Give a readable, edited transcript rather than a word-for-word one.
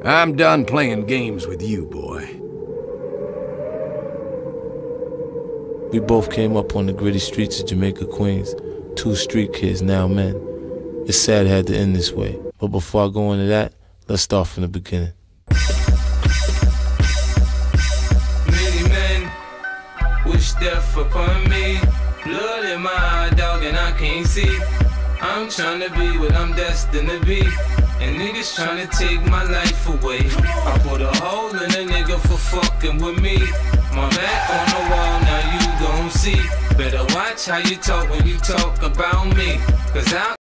I'm done playing games with you, boy. We both came up on the gritty streets of Jamaica, Queens. Two street kids, now men. It's sad it had to end this way. But before I go into that, let's start from the beginning. Many men wish death upon me. Blood in my eye, dog, and I can't see. I'm tryna be what I'm destined to be, and niggas tryna take my life away. I put a hole in a nigga for fucking with me. My back on the wall, now you gon' see. Better watch how you talk when you talk about me, 'cause I